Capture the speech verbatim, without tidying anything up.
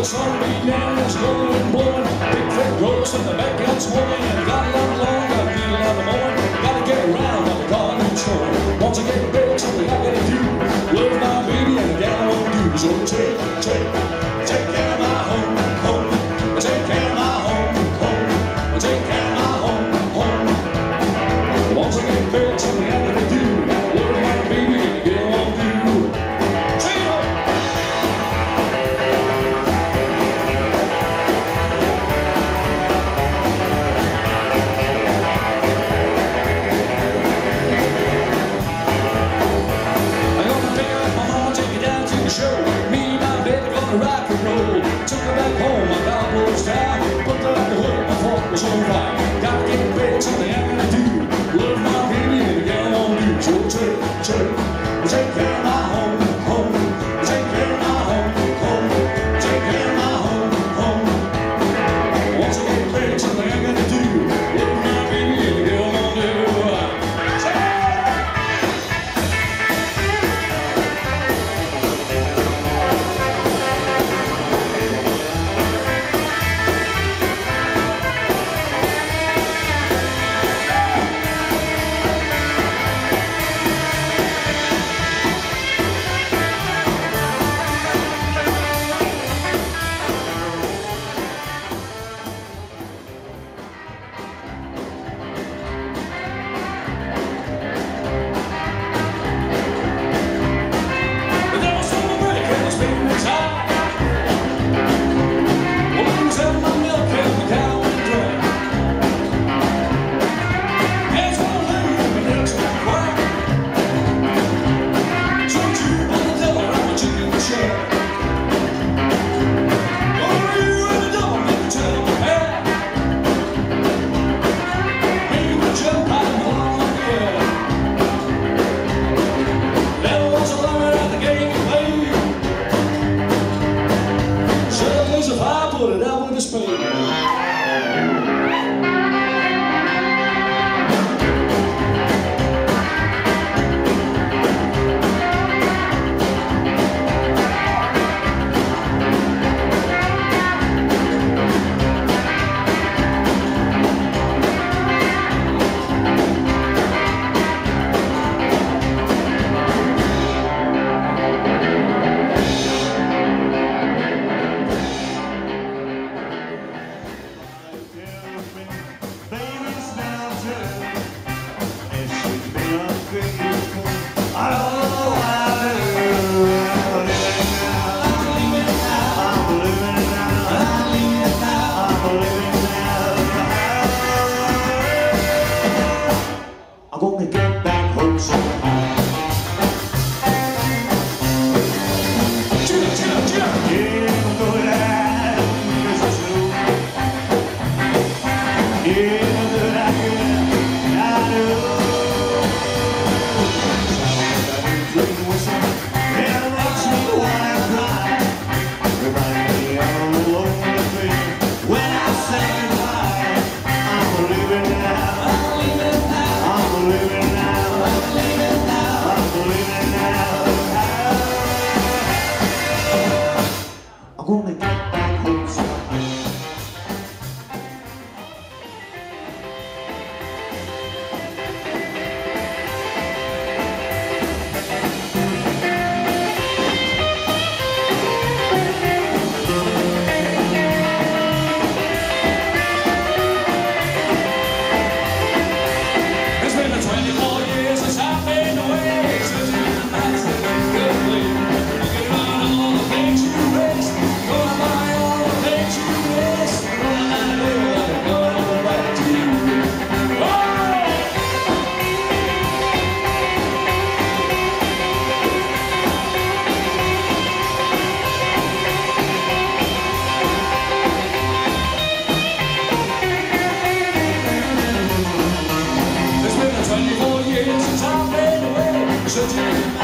sun began, it's glowing and blowing. Big fat gross in the backyard swirling. And got a lot long, got a feel of the morning. Gotta get around like a car needs towing. Once I get back, something I gotta do. Love my baby and the gal I won't do. So take, take, take care of my home, home. Take care of my home, home. Take care of my home, home. Once I get back, something I gotta do. Love my baby and the gal I won't do. Rock and roll, took her back home, my dog was down. Put her at the hood, my fork was on fire. Gotta get in bed, something I'm gonna do. Love my baby and the gal I won't do. So take, take, take care of my home, home. Take care of my home, home. Take care of my home, home. Once I get in bed, something I'm gonna do. Love my baby and the gal I won't do. Put it out with a spade. I'm gonna get back home somehow. Chill, chill, chill. Yeah, I'm going out, yes I do. Yeah, that I can, I do. Sounds like a dream whistle, and it makes me wanna cry. Remind me of the lonely thing when I say goodbye. I'm leaving now. I'm leaving now, I'm leaving now, I'm leaving now. I'm gonna get back home somehow. twenty-four years since I've been away, such a nice and good place. Looking around all the things you waste, gonna buy all the things you waste. Gonna live like going back to you. twenty-four years since I've been away, such a